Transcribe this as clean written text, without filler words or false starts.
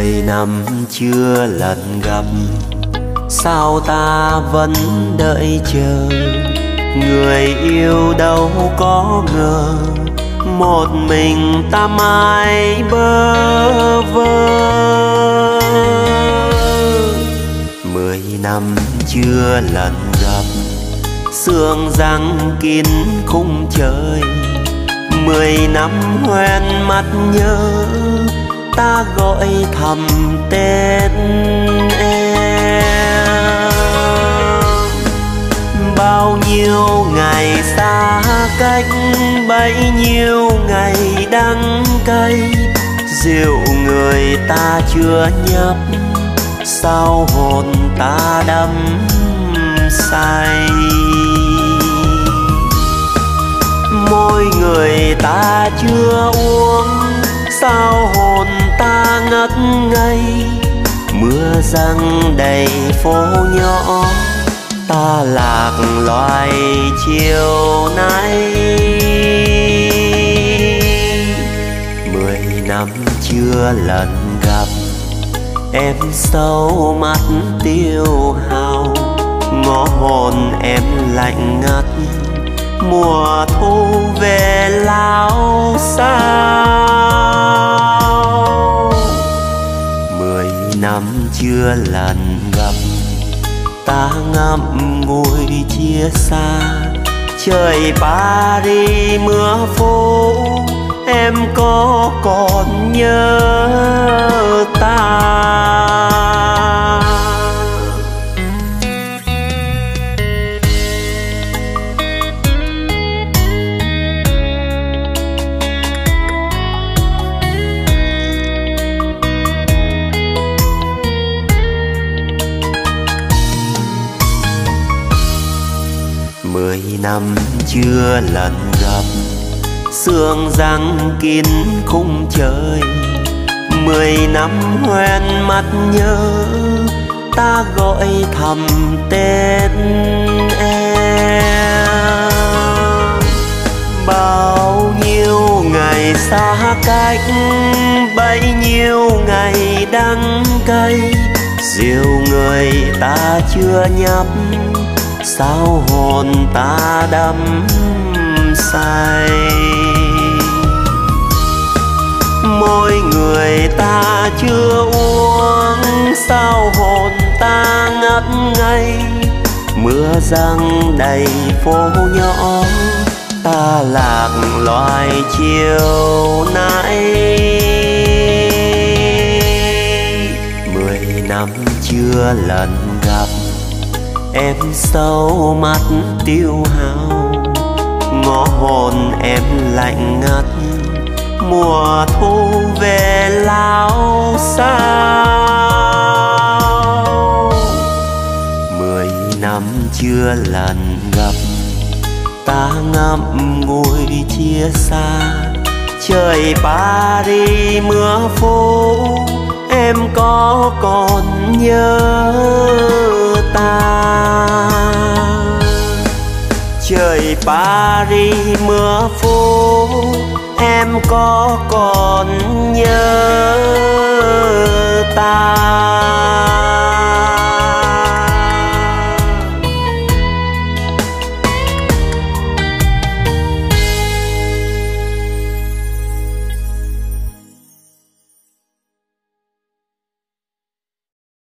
10 năm chưa lần gặp, sao ta vẫn đợi chờ. Người yêu đâu có ngờ, một mình ta mãi bơ vơ. 10 năm chưa lần gặp, sương giăng kín khung trời. 10 năm hoen mắt nhớ, ta gọi thầm tên em. Bao nhiêu ngày xa cách, bấy nhiêu ngày đắng cay. Rượu người ta chưa nhấp, sao hồn ta đắm say. Môi người ta chưa uống, sao hồn ta ngất ngây. Mưa giăng đầy phố nhỏ, ta lạc loài chiều nay. 10 năm chưa lần gặp, em sâu mắt tiêu hao. Ngõ hồn em lạnh ngắt, mùa thu về lao sao. 10 năm chưa lần gặp, ta ngậm ngùi chia xa. Trời Paris mưa phố, em có còn nhớ ta. 10 năm chưa lần gặp, sương giăng kín khung trời. 10 năm hoen mắt nhớ, ta gọi thầm tên em. Bao nhiêu ngày xa cách, bấy nhiêu ngày đắng cay. Rượu người ta chưa nhấp, sao hồn ta đắm say. Môi người ta chưa uống, sao hồn ta ngất ngây. Mưa giăng đầy phố nhỏ, ta lạc loài chiều nay. 10 năm chưa lần gặp, em sâu mắt tiêu hao. Ngõ hồn em lạnh ngắt, mùa thu về lao sao. 10 năm chưa lần gặp, ta ngậm ngùi chia xa. Trời Paris mưa phố, em có còn nhớ ta. Trời Paris mưa phố, em có còn nhớ